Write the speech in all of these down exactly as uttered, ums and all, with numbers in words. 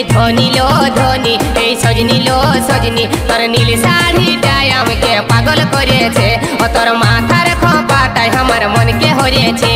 धोनी लो धोनी ए सजनी लो सजनी तोर नील साड़ी डायाम के पागल करे छे ओ तोर माथार खोपाटाय हमार मन के होरे छे।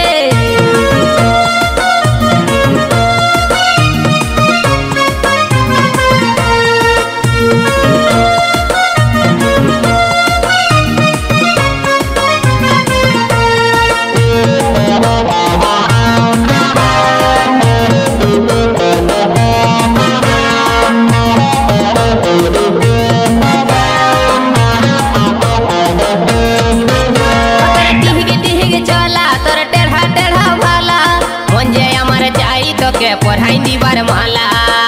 पढ़ाई दीवार माला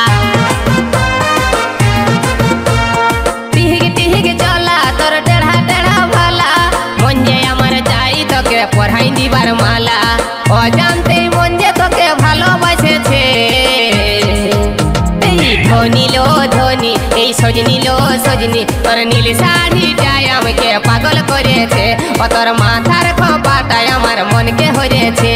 टिहिग टिहिग चला तोर टेढ़ा टेढ़ा भाला मन जे আমার চাই তোকে পড়াই দিবার মালা ও জানতে মন যে তোকে ভালোবাসেছে। এই ধনী লো ধনী এই সজনী লো সজনী তোর নীল শাড়িটাই আমাকে পাগল করেছে ও তোর মাথার খোপাটাই আমার মনকে হরেছে।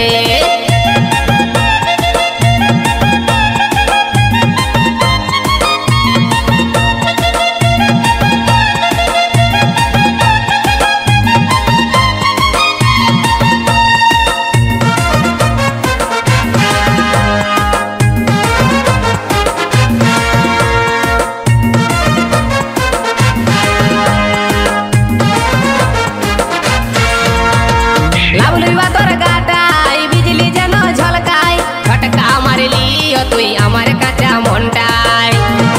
তুই আমার কাঁচা মনটাই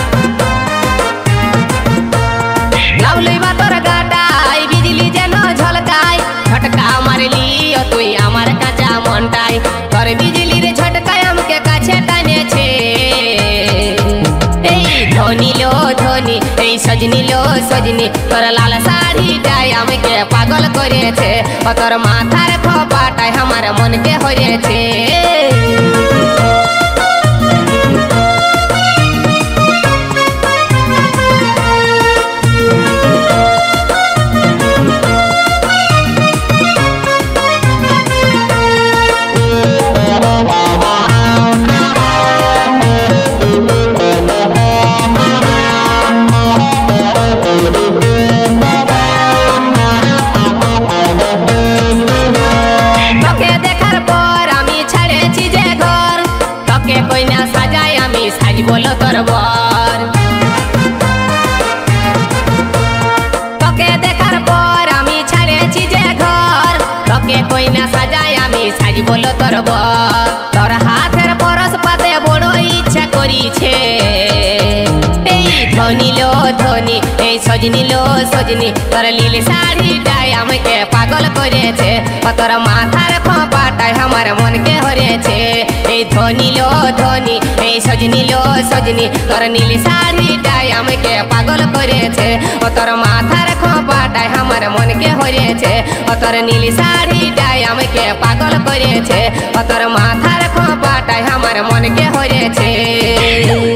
লাভ লইবা তোর গাটাই বিজলি যেন ঝলকাই ঝটকা মারলি ও তুই আমার কাঁচা মনটাই তোর বিজলির ঝটকায় আমাকে কাছে টানেছে। এই ধনী লো ধনী এই সজনী লো সজনী তোর লাল শাড়িটাই আমাকে পাগল করেছে ও তোর মাথার খোপাটাই আমার মনকে হরেছে। बोलो तोर बर তোকে দেখার পর আমি ছাড়েছি যে ঘর তোকে কই না সাজাই আমি সাজি বলো তোর बर তোর হাতের পরশ পাতে বড় ইচ্ছা করিছে। এই ধনী লো ধনী এই সজনী লো সজনী তোর নীল শাড়িটাই আমাকে পাগল করেছে ও তোর মাথার খোপাটাই আমার মনকে হরেছে। এই ধনী লো ধনী এই সজনী লো সজনী তোর নীল শাড়িটাই আমাকে পাগল করেছে ও তোর মাথার খোপাটাই আমার মনকে হরেছে ও তোর নীল শাড়িটাই আমাকে পাগল করেছে ও তোর মাথার খোপাটাই আমার মনকে হরেছে।